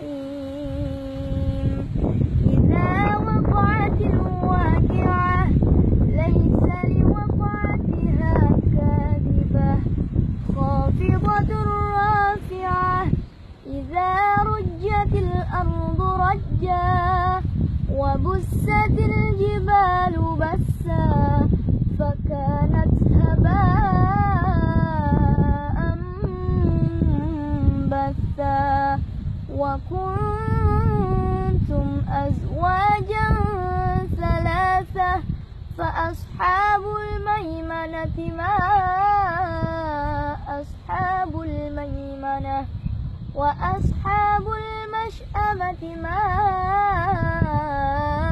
الرحيم إذا وقعت الواقعة ليس لوقعتها كاذبة خافضة رافعة إذا رجت الأرض رجا وبست الجبال بسا فكانت هباء منبثا وكنتم أزواجا ثلاثة فأصحاب الميمنة ما أصحاب الميمنة وأصحاب المشأمة ما